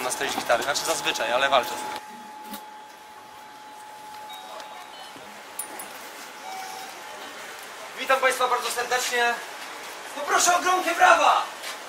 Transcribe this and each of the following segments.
nastroić gitary, znaczy zazwyczaj, ale walczę. Witam Państwa bardzo serdecznie. Poproszę o gromkie brawa!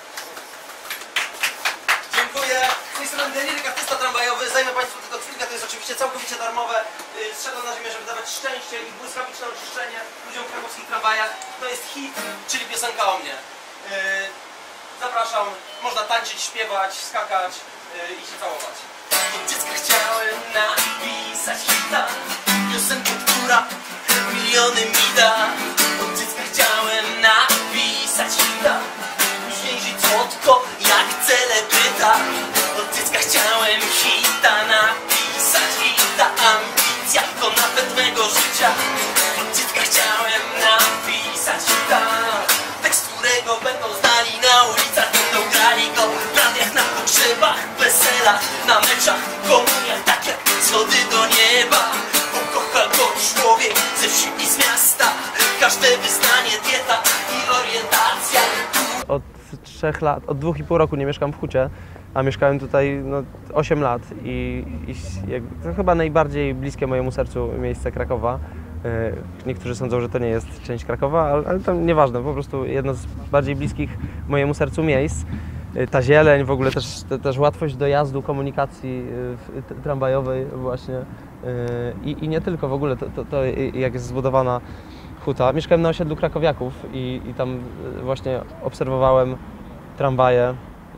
Dziękuję. Z tej strony Deliryk, artysta tramwajowy. Zajmę Państwu tylko chwilkę, to jest oczywiście całkowicie darmowe. Zszedłem na ziemię, żeby dawać szczęście i błyskawiczne oczyszczenie ludziom w krakowskich tramwajach. To jest hit, czyli piosenka o mnie. Zapraszam, można tańczyć, śpiewać, skakać i się całować. Od dziecka chciałem napisać hita, piosenkę, która miliony mi da. Od dziecka chciałem napisać hita, później żyć słodko jak celebryta. Od dziecka chciałem hita napisać, hita, ambicja to nawet mego życia. Od dziecka chciałem napisać hita, tekst, którego będą znali na ulicach, będą grali go w radiach, na pogrzebach, weselach, na meczach, komuniach, tak jak schody do nieba. Pokocha go człowiek ze wsi i z miasta, każde wyznanie, dieta i orientacja. Od 3 lat, od 2,5 roku nie mieszkam w Hucie, a mieszkałem tutaj 8 lat i to chyba najbardziej bliskie mojemu sercu miejsce Krakowa. Niektórzy sądzą, że to nie jest część Krakowa, ale to nieważne, po prostu jedno z bardziej bliskich mojemu sercu miejsc. Ta zieleń, w ogóle też łatwość dojazdu, komunikacji tramwajowej właśnie i nie tylko, w ogóle to jak jest zbudowana Huta. Mieszkałem na osiedlu krakowiaków i tam właśnie obserwowałem tramwaje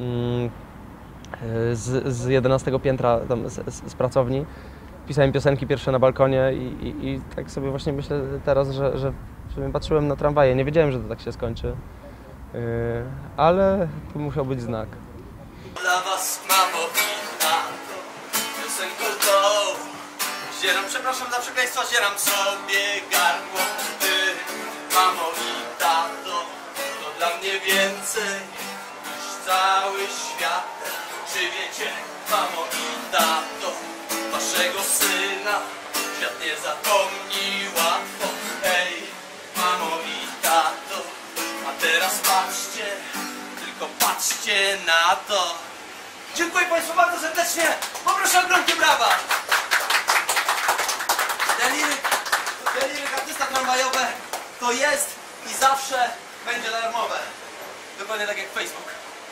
z 11 piętra tam z pracowni. Pisałem piosenki pierwsze na balkonie i tak sobie właśnie myślę teraz, że patrzyłem na tramwaje. Nie wiedziałem, że to tak się skończy, ale to musiał być znak. Dla was, mamo i tato, piosenką tą zieram, przepraszam za przekleństwa, zieram sobie gardło. Ty, mamo i tato, to dla mnie więcej niż cały świat. Czy wiecie, mamo i tato, waszego syna świat nie zapomni łatwo. Hej, mamo i tato, a teraz patrzcie, tylko patrzcie na to. Dziękuję Państwu bardzo serdecznie. Poproszę o gromkie brawa. Deliryk, artysta tramwajowy, to jest i zawsze będzie darmowe. Dokładnie tak jak Facebook.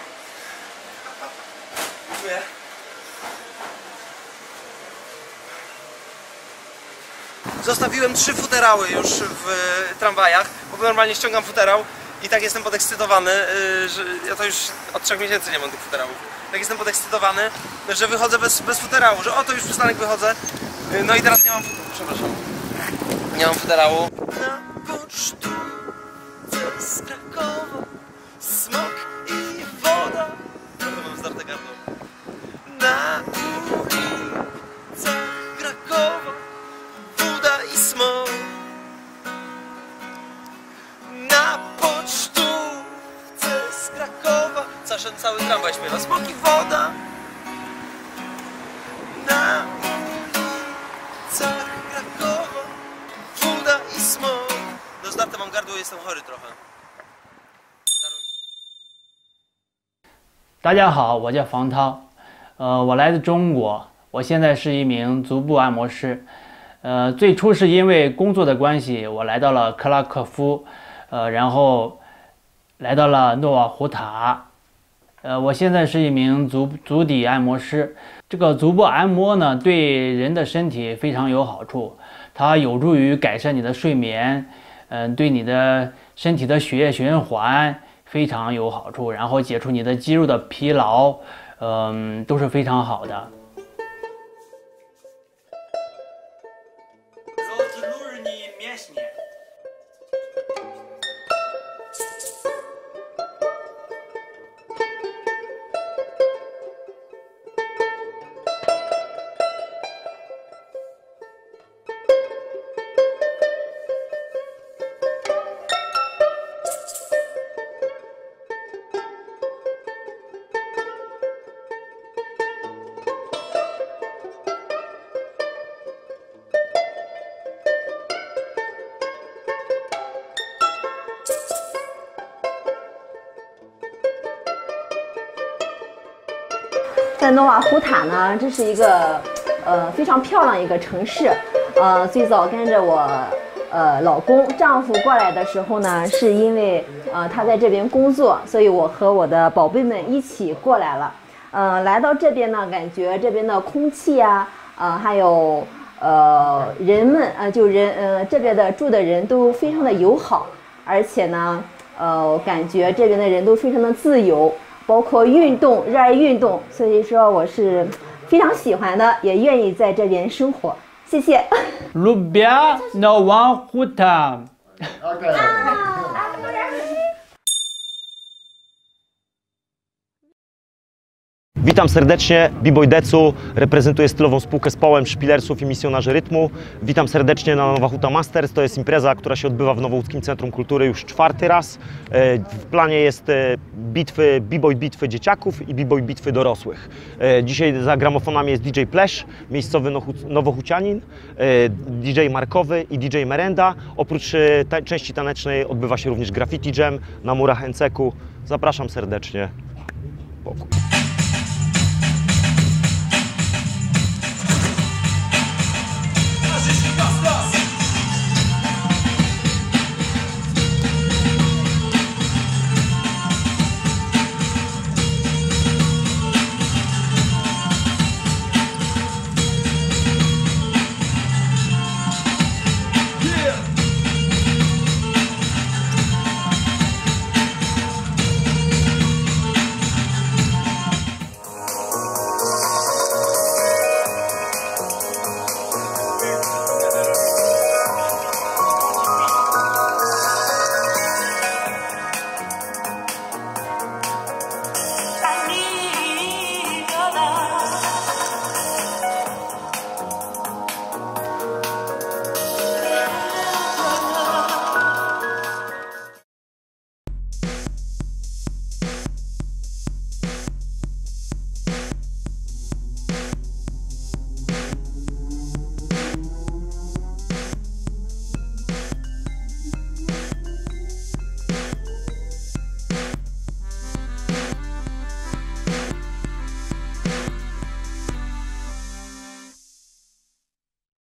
Dziękuję. Zostawiłem 3 futerały już w tramwajach, bo normalnie ściągam futerał i tak jestem podekscytowany, że ja to już od 3 miesięcy nie mam tych futerałów. Tak jestem podekscytowany, że wychodzę bez futerału, że oto już przystanek wychodzę. No i teraz nie mam, przepraszam, nie mam futerału. Na pocztówce z Krakowa smok i woda. Bardzo mam zdarte gardło. Na ulicach Krakowa woda i smok. Na pocztówce z Krakowa cały tramwaj śpiewa smok i woda. Na ulicach Krakowa woda i smok. No zdarte mam gardło, jestem chory trochę. 大家好，我叫房涛，我来自中国，我现在是一名足部按摩师，最初是因为工作的关系，我来到了克拉科夫，然后来到了诺瓦胡塔，我现在是一名足底按摩师。这个足部按摩呢，对人的身体非常有好处，它有助于改善你的睡眠，对你的身体的血液循环非常有好处，然后解除你的肌肉的疲劳，都是非常好的。 在诺瓦胡塔呢，这是一个非常漂亮一个城市。最早跟着我老公丈夫过来的时候呢，是因为他在这边工作，所以我和我的宝贝们一起过来了。来到这边呢，感觉这边的空气呀，还有人们这边的住的人都非常的友好，而且呢，感觉这边的人都非常的自由。包括运动，热爱运动，所以说我是非常喜欢的，也愿意在这边生活。谢谢。 Lubię Nową Hutę. Witam serdecznie, B-Boy Decu, reprezentuję stylową spółkę z Połem, Szpilersów i Misjonarzy Rytmu. Witam serdecznie na Nowa Huta Masters. To jest impreza, która się odbywa w Nowołódzkim Centrum Kultury już 4. raz. W planie jest bitwy, B-Boy bitwy dzieciaków i B-Boy bitwy dorosłych. Dzisiaj za gramofonami jest DJ Plesz, miejscowy nowohucianin, DJ Markowy i DJ Merenda. Oprócz części tanecznej odbywa się również graffiti jam na murach NCK-u. Zapraszam serdecznie. Pokój.